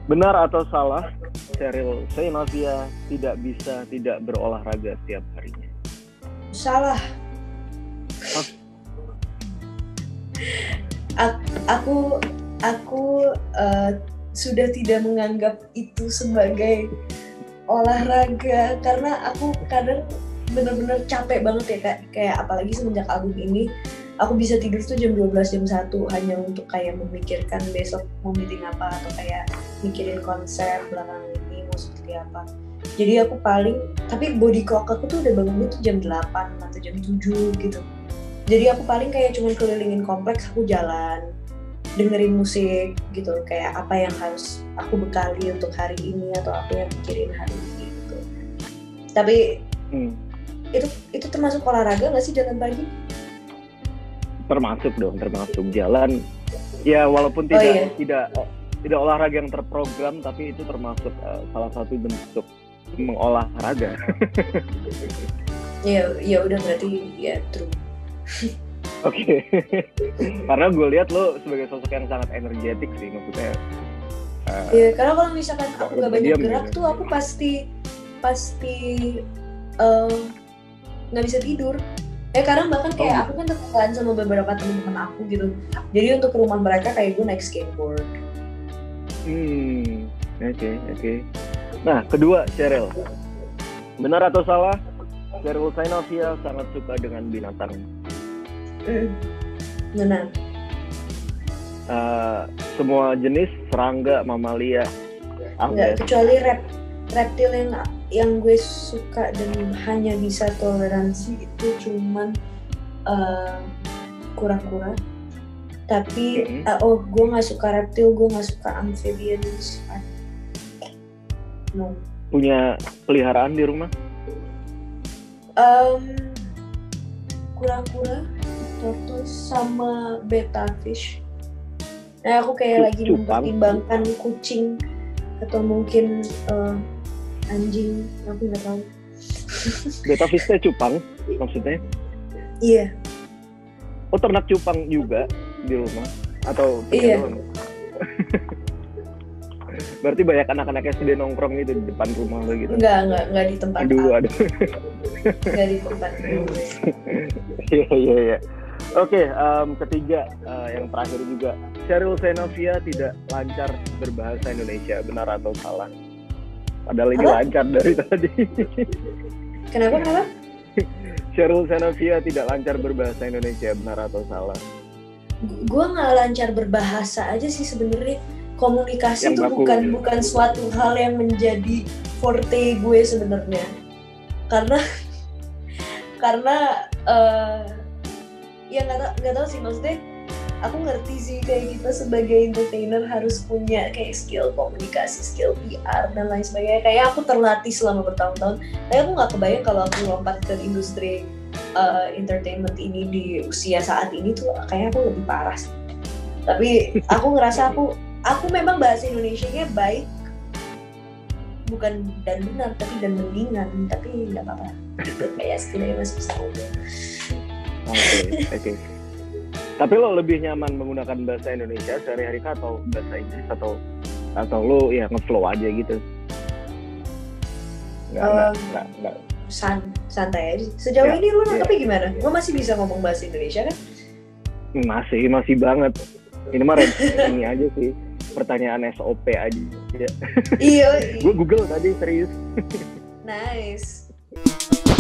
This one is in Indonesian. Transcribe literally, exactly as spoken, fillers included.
Benar atau salah, Sheryl Sheinafia tidak bisa tidak berolahraga setiap harinya? Salah. Hah? aku aku uh, sudah tidak menganggap itu sebagai olahraga karena aku kadang benar-benar capek banget ya, kayak kayak apalagi semenjak album ini aku bisa tidur tuh jam dua belas jam satu hanya untuk kayak memikirkan besok mau meeting apa atau kayak mikirin konsep belakangan ini mau seperti apa. Jadi aku paling, tapi body clock aku tuh udah bangun tuh jam delapan atau jam tujuh gitu. Jadi aku paling kayak cuma kelilingin kompleks, aku jalan, dengerin musik gitu, kayak apa yang harus aku bekali untuk hari ini atau apa yang pikirin hari ini gitu. Tapi hmm. itu itu termasuk olahraga nggak sih jalan pagi? Termasuk dong, termasuk jalan. Ya walaupun tidak oh, iya. tidak tidak olahraga yang terprogram, tapi itu termasuk uh, salah satu bentuk mengolahraga. Ya ya udah berarti ya true. Oke, okay. Karena gue lihat lo sebagai sosok yang sangat energetik sih, maksudnya. Iya, uh, karena kalau misalkan aku gak banyak gerak gitu. Tuh aku pasti pasti nggak uh, bisa tidur. Ya kadang bahkan kayak oh. aku kan tetanggaan sama beberapa teman-teman aku gitu. Jadi untuk ke rumah mereka kayak gue naik skateboard. Hmm, oke okay, oke. Okay. Nah, kedua Sheryl, benar atau salah? Sheryl Sheinafia sangat suka dengan binatang. Mm, benar. Uh, semua jenis serangga, mamalia. Enggak, kecuali rep, reptil yang yang gue suka dan hanya bisa toleransi itu cuman uh, kura-kura. Tapi mm-hmm. uh, oh gue nggak suka reptil, gue nggak suka amphibians. No. Punya peliharaan di rumah? Um, kura-kura, tortoise sama betta fish. Nah aku kayak C- lagi cupang. mempertimbangkan kucing atau mungkin uh, anjing, aku nggak tahu. Betta fishnya cupang maksudnya? Iya. Oh ternak cupang juga di rumah atau? Iya. Berarti banyak anak-anak S D nongkrong gitu di depan rumah lo gitu? Enggak, enggak, enggak di tempat. Aduh, aduh. Enggak di tempat. Iya, iya, iya. Oke, um, ketiga uh, yang terakhir juga, Sheryl Sheinafia tidak lancar berbahasa Indonesia, benar atau salah? Padahal ini Apa? lancar dari tadi. Kenapa, kenapa? Sheryl Sheinafia tidak lancar berbahasa Indonesia, benar atau salah? Gue nggak lancar berbahasa aja sih sebenarnya. Komunikasi itu bukan bukan suatu hal yang menjadi forte gue sebenarnya. Karena karena uh, ya nggak tau nggak tahu sih, maksudnya aku ngerti sih kayak kita sebagai entertainer harus punya kayak skill komunikasi, skill P R dan lain sebagainya. Kayak aku terlatih selama bertahun-tahun. Tapi aku nggak kebayang kalau aku lompat ke industri uh, entertainment ini di usia saat ini tuh kayak aku lebih parah sih. Tapi aku ngerasa aku aku memang bahasa Indonesianya baik, bukan dan benar, tapi dan mendingan, tapi nggak apa-apa. Itu kayak skillnya masih bisa ngobrol. Oke, oke. Tapi lo lebih nyaman menggunakan bahasa Indonesia sehari-hari atau bahasa Inggris atau atau lo ya ngeflow aja gitu? Nggak, um, nggak, nggak, nggak. San, santai aja. Sejauh ya, ini lo nangkepnya ya. Gimana? Gue masih bisa ngomong bahasa Indonesia kan? Masih, masih banget. Ini mah ini aja sih. Pertanyaan S O P aja. Iya. Gue Google tadi serius. Nice.